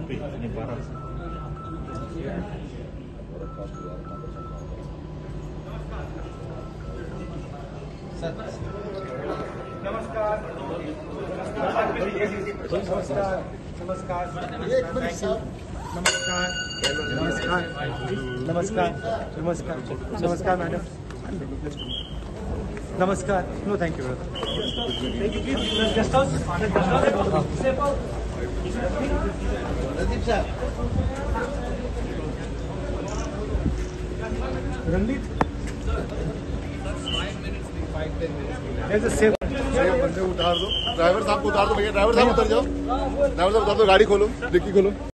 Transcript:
पे नहीं 12 नमस्कार नमस्कार नमस्कार नमस्कार नमस्कार मैडम नमस्कार नो थैंक यू रणदीप बंदे उतार दो, ड्राइवर साहब को उतार दो भैया, ड्राइवर साहब उतर जाओ, ड्राइवर साहब उतार दो, गाड़ी खोलो, डिक्की खोलो।